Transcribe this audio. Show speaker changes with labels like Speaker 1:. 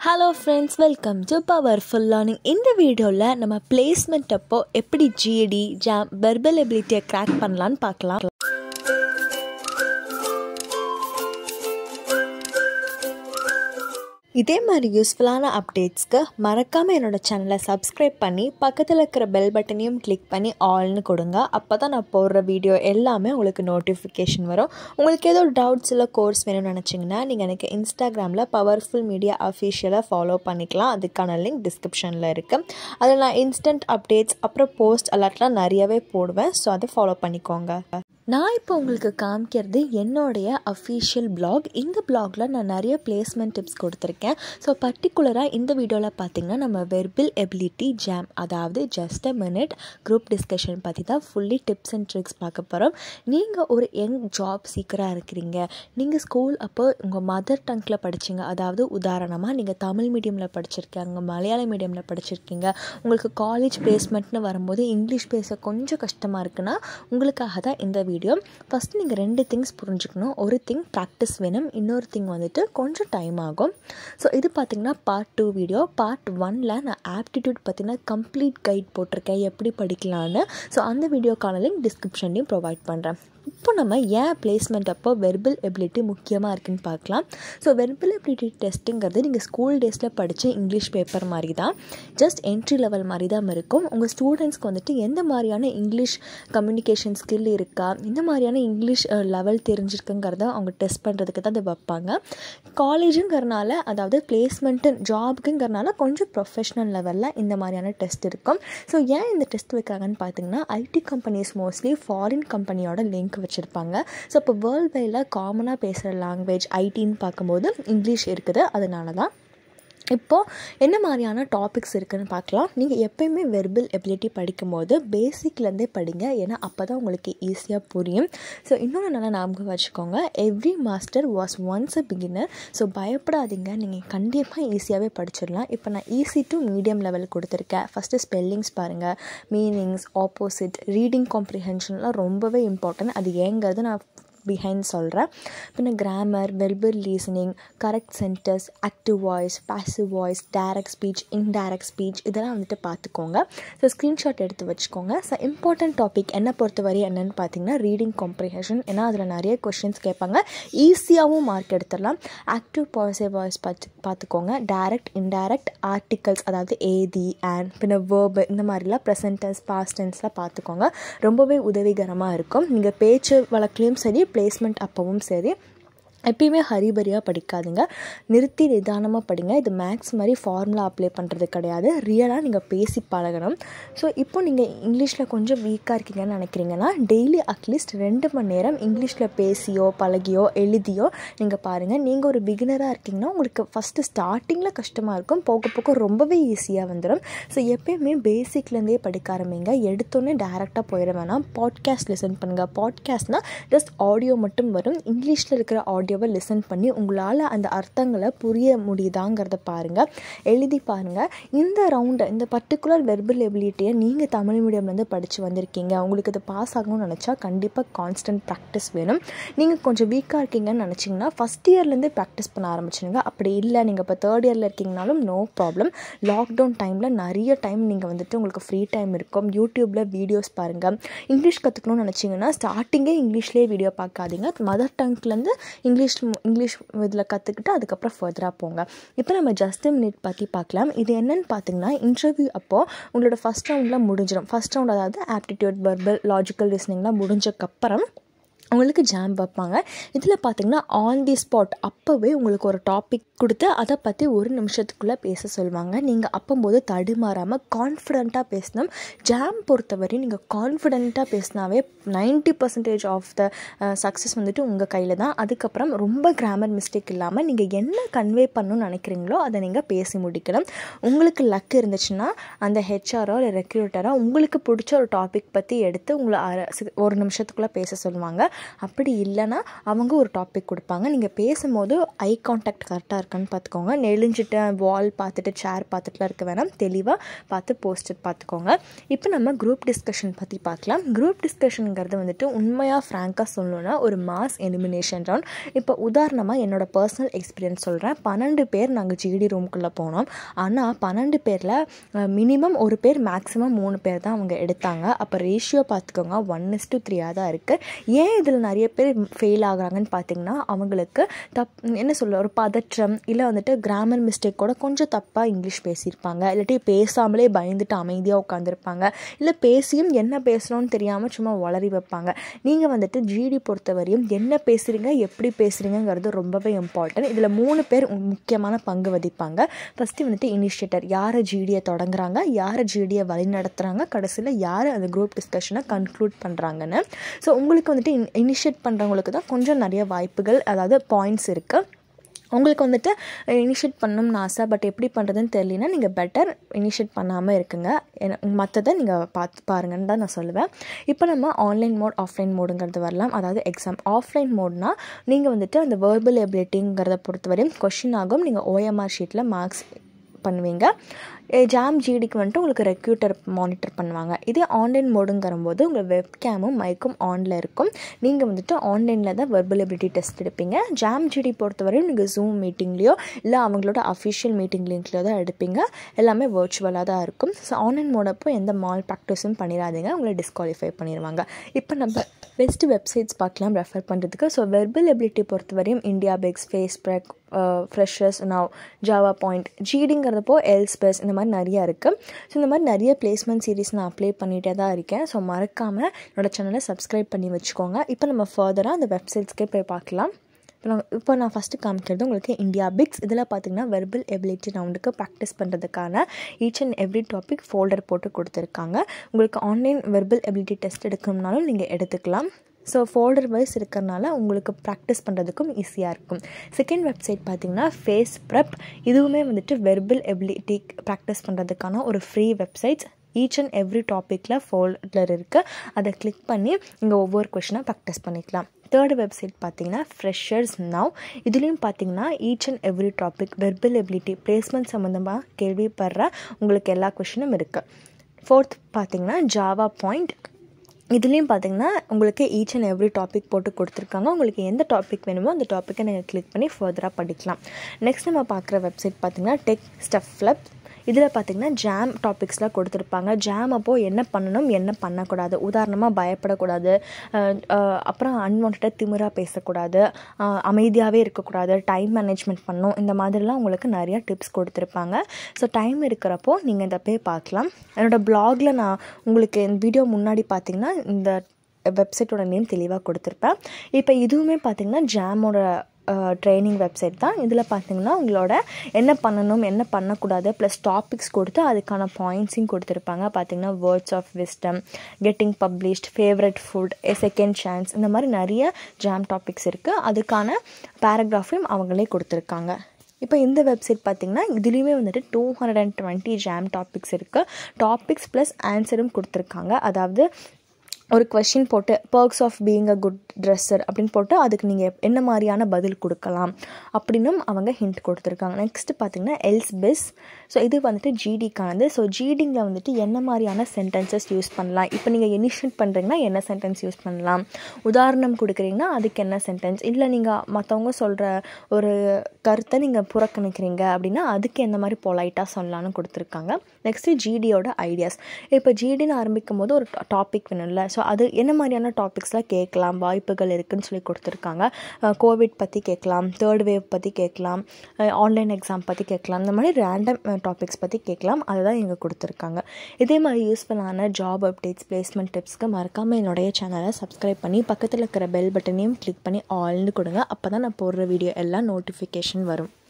Speaker 1: Hello friends, welcome to Powerful Learning. இந்த வீடியோல நம்ம placement அப்போ எப்படி GED, JAM, verbal ability crack பண்ணலாம்னு பார்க்கலாம். இதே மாதிரி யூஸ்ஃபுல்லான அப்டேட்ஸ்க்கு மறக்காமல் என்னோட சேனலை சப்ஸ்கிரைப் பண்ணி பக்கத்தில் இருக்கிற பெல் பட்டனையும் கிளிக் பண்ணி ஆல்னு கொடுங்க. அப்போ தான் நான் போடுற வீடியோ எல்லாமே உங்களுக்கு நோட்டிஃபிகேஷன் வரும். உங்களுக்கு ஏதோ டவுட்ஸ் இல்லை கோர்ஸ் வேணும்னு நினச்சிங்கன்னா நீங்கள் எனக்கு இன்ஸ்டாகிராமில் பவர்ஃபுல் மீடியா அஃபிஷியலாக ஃபாலோ பண்ணிக்கலாம். அதுக்கான லிங்க் டிஸ்கிரிப்ஷனில் இருக்குது. அதில் நான் இன்ஸ்டன்ட் அப்டேட்ஸ் அப்புறம் போஸ்ட் அலர்ட்லாம் நிறையவே போடுவேன். ஸோ அதை ஃபாலோ பண்ணிக்கோங்க. நான் இப்போ உங்களுக்கு காமிக்கிறது என்னுடைய அஃபிஷியல் பிளாக். இந்த பிளாகில் நான் நிறைய பிளேஸ்மெண்ட் டிப்ஸ் கொடுத்துருக்கேன். ஸோ பர்டிகுலராக இந்த வீடியோவில் பார்த்திங்கன்னா நம்ம வெர்பல் எபிலிட்டி ஜாம், அதாவது just a minute group discussion பற்றி தான் ஃபுல்லி டிப்ஸ் அண்ட் ட்ரிக்ஸ் பார்க்க போகிறோம். நீங்கள் ஒரு யங் ஜாப் சீக்கராக இருக்கிறீங்க, நீங்கள் ஸ்கூல் அப்போ உங்கள் மதர் டங்கில் படிச்சிங்க, அதாவது உதாரணமாக நீங்கள் தமிழ் மீடியமில் படிச்சிருக்கீங்க, மலையாள மீடியமில் படிச்சிருக்கீங்க, உங்களுக்கு காலேஜ் பிளேஸ்மெண்ட்னு வரும்போது இங்கிலீஷ் பேச கொஞ்சம் கஷ்டமாக இருக்குன்னா உங்களுக்காக தான் இந்த வீடியோ. ஃபஸ்ட்டு நீங்கள் 2 திங்ஸ் புரிஞ்சுக்கணும். ஒரு திங் ப்ராக்டிஸ் வேணும், இன்னொரு திங் வந்துட்டு கொஞ்சம் டைம் ஆகும். ஸோ இது பார்த்திங்கன்னா பார்ட் 2 வீடியோ. பார்ட் 1ல் நான் ஆப்டிடியூட் பற்றின கம்ப்ளீட் கைட் போட்டிருக்கேன் எப்படி படிக்கலான்னு. ஸோ அந்த வீடியோக்கான லிங்க் டிஸ்கிரிப்ஷன்லையும் ப்ரொவைட் பண்ணுறேன். இப்போ நம்ம ஏன் பிளேஸ்மெண்ட் அப்போ வெர்பல் எபிலிட்டி முக்கியமாக இருக்குதுன்னு பார்க்கலாம். ஸோ வெர்பல் எபிலிட்டி டெஸ்ட்டுங்கிறது நீங்கள் ஸ்கூல் டேஸில் படித்த இங்கிலீஷ் பேப்பர் மாதிரி தான், ஜஸ்ட் என்ட்ரி லெவல் மாதிரி தான் இருக்கும். உங்கள் ஸ்டூடெண்ட்ஸ்க்கு வந்துட்டு எந்த மாதிரியான இங்கிலீஷ் கம்யூனிகேஷன் ஸ்கில் இருக்கா, இந்த மாதிரியான இங்கிலீஷ் லெவல் தெரிஞ்சிருக்குங்கிறத அவங்க டெஸ்ட் பண்ணுறதுக்கு தான் அதை வைப்பாங்க. காலேஜுங்கிறனால, அதாவது பிளேஸ்மெண்ட்டு ஜாபுக்குங்கிறனால கொஞ்சம் ப்ரொஃபஷ்னல் லெவலில் இந்த மாதிரியான டெஸ்ட் இருக்கும். ஸோ ஏன் இந்த டெஸ்ட் வைக்கிறாங்கன்னு பார்த்தீங்கன்னா, ஐடி கம்பெனிஸ் மோஸ்ட்லி ஃபாரின் கம்பெனியோட லிங்க் வச்சுருப்பாங்க. ஸோ இப்போ வேர்ல்ட் வைடில் காமனாக பேசுகிற லாங்குவேஜ் ஐடின்னு பார்க்கும்போது இங்கிலீஷ் இருக்குது. அதனால தான் இப்போது என்ன மாதிரியான டாபிக்ஸ் இருக்குதுன்னு பார்க்கலாம். நீங்கள் எப்போயுமே வெர்பல் எபிலிட்டி படிக்கும்போது பேசிக்லேருந்தே படிங்க, ஏன்னா அப்போ தான் உங்களுக்கு ஈஸியாக புரியும். ஸோ இன்னொன்று நல்லா ஞாபகம் வச்சுக்கோங்க, every master was once a beginner. So பயப்படாதீங்க, நீங்கள் கண்டிப்பாக ஈஸியாகவே படிச்சிடலாம். இப்போ நான் ஈஸி டு மீடியம் லெவல் கொடுத்துருக்கேன். ஃபஸ்ட்டு ஸ்பெல்லிங்ஸ் பாருங்கள், மீனிங்ஸ், ஆப்போசிட், ரீடிங் காம்ப்ரிஹென்ஷன்லாம் ரொம்பவே இம்பார்ட்டன்ட். அது ஏங்கிறது நான் பிஹைண்ட் சொல்கிறேன். பின்ன grammar, verbal reasoning, correct sentence, active voice, passive voice, direct speech, indirect speech, இதெல்லாம் வந்துட்டு பார்த்துக்கோங்க. ஸோ ஸ்க்ரீன்ஷாட் எடுத்து வச்சுக்கோங்க. ஸோ இம்பார்ட்டன்ட் டாபிக் என்ன பொறுத்தவரை என்னென்னு பார்த்தீங்கன்னா ரீடிங் காம்ப்ரிஹென்ஷன். ஏன்னா அதில் நிறைய கொஷின்ஸ் கேட்பாங்க, ஈஸியாகவும் மார்க் எடுத்துடலாம். ஆக்டிவ் பாசிவ் வாய்ஸ் பார்த்துக்கோங்க. டைரக்ட், இன்டைரக்ட், ஆர்டிகல்ஸ், அதாவது ஏதி, அண்ட் பின்ன வேர்பு, இந்த மாதிரிலாம் ப்ரெசன்ட் டென்ஸ், பாஸ்ட் டென்ஸ்லாம் பார்த்துக்கோங்க. ரொம்பவே உதவிகரமாக இருக்கும். நீங்கள் பேச்சு வழக்குலையும் சரி, பிளேஸ்மெண்ட் அப்பவும் சரி, எப்பயுமே ஹரிபரியாக படிக்காதுங்க, நிறுத்தி நிதானமாக படிங்க. இது மேக்ஸ் மாதிரி ஃபார்முலா அப்ளை பண்ணுறது கிடையாது, ரியலாக நீங்கள் பேசி பழகணும். ஸோ இப்போ நீங்கள் இங்கிலீஷில் கொஞ்சம் வீக்காக இருக்கீங்கன்னு நினைக்கிறீங்கன்னா டெய்லி அட்லீஸ்ட் 2 மணி நேரம் இங்கிலீஷில் பேசியோ பழகியோ எழுதியோ நீங்கள் பாருங்கள். நீங்கள் ஒரு பிகினராக இருக்கீங்கன்னா உங்களுக்கு ஃபஸ்ட்டு ஸ்டார்டிங்கில் கஷ்டமாக இருக்கும், போக போக ரொம்பவே ஈஸியாக வந்துடும். ஸோ எப்பயுமே பேசிக்லேருந்தே படிக்க ஆரம்பிங்க. எடுத்தோன்னே டேரெக்டாக போயிட வேணாம். பாட்காஸ்ட் லிசன் பண்ணுங்கள். பாட்காஸ்ட்னால் ஜஸ்ட் ஆடியோ மட்டும் வரும். இங்கிலீஷில் இருக்கிற ஆடியோ லிசன் பண்ணி உங்களால் அந்த அர்த்தங்களை புரிய முடியுதாங்கிறத பாருங்கள், எழுதி பாருங்கள். இந்த ரவுண்டை, இந்த பர்டிகுலர் வெர்பல் எபிலிட்டியை நீங்கள் தமிழ் மீடியம்லேருந்து படித்து வந்திருக்கீங்க, உங்களுக்கு இது பாஸ் ஆகணும்னு நினச்சா கண்டிப்பாக கான்ஸ்டன்ட் ப்ராக்டிஸ் வேணும். நீங்கள் கொஞ்சம் வீக்காக இருக்கீங்கன்னு நினச்சிங்கன்னா ஃபஸ்ட் இயர்லேருந்து ப்ராக்டிஸ் பண்ண ஆரம்பிச்சிடுங்க. அப்படி இல்லை, நீங்கள் இப்போ 3rd இயரில் இருக்கீங்கனாலும் நோ ப்ராப்ளம். லாக்டவுன் டைமில் நிறைய டைம் நீங்கள் வந்துட்டு உங்களுக்கு ஃப்ரீ டைம் இருக்கும். யூடியூப்பில் வீடியோஸ் பாருங்கள். இங்கிலீஷ் கற்றுக்கணும்னு நினச்சிங்கன்னா ஸ்டார்டிங்கே இங்கிலீஷ்லேயே வீடியோ பார்க்காதீங்க. மதர் டங்க்லேருந்து இங்கிலீஷ் இதில் கற்றுக்கிட்டு அதுக்கப்புறம் ஃபர்தராக போங்க. இப்போ நம்ம ஜஸ்ட் அ மினிட் பற்றி பார்க்கலாம். இது என்னென்னு பார்த்தீங்கன்னா, இன்டர்வியூ அப்போது உங்களோட ஃபஸ்ட் ரவுண்டில் முடிஞ்சிடும். ஃபஸ்ட் ரவுண்ட் அதாவது ஆப்டிடியூட், வெர்பல், லாஜிக்கல் ரீசனிங்லாம் முடிஞ்சக்கப்புறம் உங்களுக்கு ஜாம் வைப்பாங்க. இதில் பார்த்திங்கன்னா ஆன் தி ஸ்பாட் அப்போவே உங்களுக்கு ஒரு டாபிக் கொடுத்து அதை பற்றி 1 நிமிஷத்துக்குள்ளே பேச சொல்லுவாங்க. நீங்கள் அப்போம்போது தடுமாறாமல் கான்ஃபிடெண்ட்டாக பேசணும். ஜாம் பொறுத்தவரை நீங்கள் கான்ஃபிடெண்ட்டாக பேசினாவே 90% ஆஃப் த சக்ஸஸ் வந்துட்டு உங்கள் கையில் தான். அதுக்கப்புறம் ரொம்ப கிராமர் மிஸ்டேக் இல்லாமல் நீங்கள் என்ன கன்வே பண்ணணும்னு நினைக்கிறீங்களோ அதை நீங்கள் பேசி முடிக்கணும். உங்களுக்கு லக் இருந்துச்சுன்னா அந்த ஹெச்ஆரோ இல்லை ரெக்ரூட்டரோ உங்களுக்கு பிடிச்ச ஒரு டாபிக் பற்றி எடுத்து உங்களை 1 நிமிஷத்துக்குள்ளே பேச சொல்லுவாங்க. அப்படி இல்லைன்னா அவங்க ஒரு டாபிக் கொடுப்பாங்க. நீங்கள் பேசும்போது ஐ கான்டாக்ட் கரெக்டாக இருக்கான்னு பார்த்துக்கோங்க. நெளிஞ்சிட்டு வால் பார்த்துட்டு சேர் பார்த்துட்டுலாம் இருக்க வேணாம். தெளிவாக பார்த்து போஸ்டர் பார்த்துக்கோங்க. இப்போ நம்ம குரூப் டிஸ்கஷன் பற்றி பார்க்கலாம். குரூப் டிஸ்கஷனுங்கிறது வந்துட்டு உண்மையாக ஃப்ராங்காக சொல்லணும்னா ஒரு மாஸ் எலிமினேஷன் ரவுண்ட். இப்போ உதாரணமாக என்னோடய பர்சனல் எக்ஸ்பீரியன்ஸ் சொல்கிறேன். 12 பேர் நாங்கள் ஜிடி ரூம்குள்ளே போனோம். ஆனால் 12 பேரில் மினிமம் ஒரு பேர் மேக்ஸிமம் 3 பேர் தான் அவங்க எடுத்தாங்க. அப்போ ரேஷியோ பார்த்துக்கோங்க 1:3 தான் இருக்குது. ஏன் இதில் நிறைய பேர் ஃபெயில் ஆகுறாங்கன்னு பார்த்தீங்கன்னா அவங்களுக்கு என்ன சொல்ல ஒரு பதற்றம் இல்லை வந்துட்டு கிராமர் மிஸ்டேக் கூட கொஞ்சம் தப்பாக இங்கிலீஷ் பேசியிருப்பாங்க. இல்லாட்டி பேசாமலே பயந்துட்டு அமைதியாக உட்காந்துருப்பாங்க. இல்லை பேசியும் என்ன பேசுகிறோன்னு தெரியாமல் சும்மா வளரி வைப்பாங்க. நீங்கள் வந்துட்டு ஜிடி பொறுத்தவரையும் என்ன பேசுகிறீங்க எப்படி பேசுகிறீங்கிறது ரொம்பவே இம்பார்ட்டன்ட். இதில் 3 பேர் முக்கியமான பங்கு வகிப்பாங்க. ஃபஸ்ட்டு வந்துட்டு இனிஷியேட்டர், யாரை ஜிடியை தொடங்குறாங்க, யாரை ஜிடியை வழி நடத்துகிறாங்க, கடைசியில் யார் அந்த குரூப் டிஸ்கஷனை கன்க்ளூட் பண்ணுறாங்கன்னு. ஸோ உங்களுக்கு வந்துட்டு இனிஷியேட் பண்ணுறவங்களுக்கு தான் கொஞ்சம் நிறைய வாய்ப்புகள், அதாவது பாயிண்ட்ஸ் இருக்குது. உங்களுக்கு வந்துட்டு இனிஷியேட் பண்ணணும்னு ஆசை, பட் எப்படி பண்ணுறதுன்னு தெரியலனா நீங்கள் பெட்டர் இனிஷியேட் பண்ணாமல் இருக்குங்க. மற்றதை நீங்கள் பாருங்கன்னு தான் நான் சொல்லுவேன். இப்போ நம்ம ஆன்லைன் மோட் ஆஃப்லைன் மோடுங்கிறது வரலாம். அதாவது எக்ஸாம் ஆஃப்லைன் மோட்னால் நீங்கள் வந்துட்டு அந்த வெர்பல் எபிலிட்டிங்கிறத பொறுத்தவரையும் கொஷின் ஆகும். நீங்கள் OMR ஷீட்டில் மார்க்ஸ் பண்ணுவீங்க. ஜாம் ஜிடிக்கு வந்துட்டு உங்களுக்கு ரெக்யூட்டர் மானிட்டர் பண்ணுவாங்க. இதே ஆன்லைன் மோடுங்கிறம்போது உங்கள் வெப்கேமும் மைக்கும் ஆனில் இருக்கும். நீங்கள் வந்துட்டு ஆன்லைனில் தான் வெர்பல் எபிலிட்டி டெஸ்ட் எடுப்பீங்க. ஜாம் ஜிடி பொறுத்தவரையும் நீங்கள் ஜூம் மீட்டிங்லேயோ இல்லை அவங்களோட அஃபிஷியல் மீட்டிங் லிங்க்லேயோ தான் எடுப்பீங்க. எல்லாமே வர்ச்சுவலாக தான் இருக்கும். ஸோ ஆன்லைன் மோடப்போ எந்த மால் ப்ராக்டிஸும் பண்ணிடாதீங்க, உங்களை டிஸ்குவாலிஃபை பண்ணிடுவாங்க. இப்போ நம்ம பெஸ்ட்டு வெப்சைட்ஸ் பார்க்கலாம் ரெஃபர் பண்ணுறதுக்கு. ஸோ வெர்பல் எபிலிட்டி பொறுத்தவரையும் IndiaBix, FacePrep, freshers, now, Java point, ஜிடிங்கிறதப்போ எல்ஸ்பெஸ், இந்த மாதிரி நிறையா இருக்குது. ஸோ இந்த மாதிரி நிறைய பிளேஸ்மெண்ட் சீரிஸ் நான் அப்ளை பண்ணிகிட்டே தான் இருக்கேன். ஸோ மறக்காமல் என்னோடய சேனலை சப்ஸ்கிரைப் பண்ணி வச்சுக்கோங்க. இப்போ நம்ம ஃபர்தராக அந்த வெப்சைட்ஸ்க்கே போய் பார்க்கலாம். இப்போ நான் ஃபஸ்ட்டு காமிக்கிறது உங்களுக்கு இந்தியா பிக்ஸ். இதில் பார்த்திங்கன்னா வெர்பல் எபிலிட்டி ரவுண்டுக்கு ப்ராக்டிஸ் பண்ணுறதுக்கான each and every topic folder போட்டு கொடுத்துருக்காங்க. உங்களுக்கு ஆன்லைன் வெர்பல் எபிலிட்டி டெஸ்ட் எடுக்கணும்னாலும் நீங்கள் எடுத்துக்கலாம். ஸோ ஃபோல்டர் வைஸ் இருக்கிறனால உங்களுக்கு ப்ராக்டிஸ் பண்ணுறதுக்கும் ஈஸியாக இருக்கும். செகண்ட் வெப்சைட் பார்த்திங்கன்னா ஃபேஸ் ப்ரெப். இதுவுமே வந்துட்டு வெர்பல் எபிலிட்டி ப்ராக்டிஸ் பண்ணுறதுக்கான ஒரு free websites. Each and every டாப்பிக்கில் ஃபோல்டர் இருக்குது. அதை கிளிக் பண்ணி இங்கே ஒவ்வொரு கொஷினாக ப்ராக்டிஸ் பண்ணிக்கலாம். தேர்ட் வெப்சைட் பார்த்திங்கன்னா ஃப்ரெஷர்ஸ் நவ். இதுலேயும் பார்த்திங்கன்னா each and every topic verbal ability placement சம்மந்தமாக கேள்விப்படுற உங்களுக்கு எல்லா கொஷினும் இருக்குது. ஃபோர்த் பார்த்திங்கன்னா ஜாவா பாயிண்ட். இதுலேயும் பார்த்திங்கன்னா உங்களுக்கு ஈச் அண்ட் எவ்ரி டாபிக் போட்டு கொடுத்துருக்காங்க. உங்களுக்கு எந்த டாபிக் வேணுமோ அந்த டாப்பிக்கை நீங்கள் கிளிக் பண்ணி ஃபர்தராக படிக்கலாம். நெக்ஸ்ட் நம்ம பார்க்குற வெப்சைட் பார்த்திங்கன்னா டெக் ஸ்டஃப் லப். இதில் பார்த்திங்கன்னா ஜாம் டாபிக்ஸ்லாம் கொடுத்துருப்பாங்க. ஜாம் அப்போது என்ன பண்ணணும் என்ன பண்ணக்கூடாது, உதாரணமாக பயப்படக்கூடாது, அப்புறம் அன்வான்டாக திமிராக பேசக்கூடாது, அமைதியாகவே இருக்கக்கூடாது, டைம் மேனேஜ்மெண்ட் பண்ணணும், இந்த மாதிரிலாம் உங்களுக்கு நிறையா டிப்ஸ் கொடுத்துருப்பாங்க. ஸோ டைம் இருக்கிறப்போ நீங்கள் இதை போய் பார்க்கலாம். என்னோடய ப்ளாகில் நான் உங்களுக்கு இந்த வீடியோ முன்னாடி பார்த்திங்கன்னா இந்த வெப்சைட்டோட நேம் தெளிவாக கொடுத்துருப்பேன். இப்போ இதுவுமே பார்த்திங்கன்னா ஜாமோட ட்ரைனிங் வெப்சைட் தான். இதில் பார்த்திங்கன்னா உங்களோட என்ன பண்ணணும் என்ன பண்ணக்கூடாது ப்ளஸ் டாபிக்ஸ் கொடுத்து அதுக்கான பாயிண்ட்ஸையும் கொடுத்துருப்பாங்க. பார்த்திங்கன்னா words of wisdom, getting published, favourite food, second chance, இந்த மாதிரி நிறைய ஜாம் டாபிக்ஸ் இருக்குது. அதுக்கான பேராகிராஃபையும் அவங்களே கொடுத்துருக்காங்க. இப்போ இந்த வெப்சைட் பார்த்திங்கன்னா இதுலேயுமே வந்துட்டு 220 ஜாம் டாபிக்ஸ் இருக்குது. டாபிக்ஸ் ப்ளஸ் ஆன்சரும் கொடுத்துருக்காங்க. அதாவது ஒரு கொஷின் போட்டு perks of being a good dresser அப்படின்னு போட்டு அதுக்கு நீங்கள் என்ன மாதிரியான பதில் கொடுக்கலாம் அப்படின்னும் அவங்க ஹிண்ட் கொடுத்துருக்காங்க. நெக்ஸ்ட்டு பார்த்திங்கன்னா எல்ஸ் பெஸ். ஸோ இது வந்துட்டு ஜிடிக்கானது. ஸோ ஜிடிங்கில் வந்துட்டு என்ன மாதிரியான சென்டென்சஸ் யூஸ் பண்ணலாம், இப்போ நீங்கள் இனிஷியேட் பண்ணுறீங்கன்னா என்ன சென்டென்ஸ் யூஸ் பண்ணலாம், உதாரணம் கொடுக்குறீங்கன்னா அதுக்கு என்ன சென்டென்ஸ், இல்லை நீங்கள் மற்றவங்க சொல்கிற ஒரு கருத்தை நீங்கள் புறக்கணிக்கிறீங்க அப்படின்னா அதுக்கு எந்த மாதிரி பொலைட்டாக சொல்லலான்னு கொடுத்துருக்காங்க. நெக்ஸ்ட்டு ஜிடியோட ஐடியாஸ். இப்போ ஜிடின்னு ஆரம்பிக்கும் போது ஒரு டாபிக் வேணும்ல, ஸோ அது என்ன மாதிரியான டாபிக்ஸ்லாம் கேட்கலாம், வாய்ப்புகள் இருக்குதுன்னு சொல்லி கொடுத்துருக்காங்க. கோவிட் பற்றி கேட்கலாம், தேர்ட் வேவ் பற்றி கேட்கலாம், ஆன்லைன் எக்ஸாம் பற்றி கேட்கலாம், இந்த மாதிரி ரேண்டம் டாபிக்ஸ் பற்றி கேட்கலாம். அதுதான் இங்கே கொடுத்துருக்காங்க. இதே மாதிரி யூஸ்ஃபுல்லான ஜாப் அப்டேட்ஸ், பிளேஸ்மெண்ட் டிப்ஸ்க்கு மறக்காமல் என்னுடைய சேனலை சப்ஸ்கிரைப் பண்ணி பக்கத்தில் இருக்கிற பெல் பட்டனையும் கிளிக் பண்ணி ஆல்னு கொடுங்க. அப்போ தான் நான் போடுற வீடியோ எல்லாம் நோட்டிஃபிகேஷன் வரும்.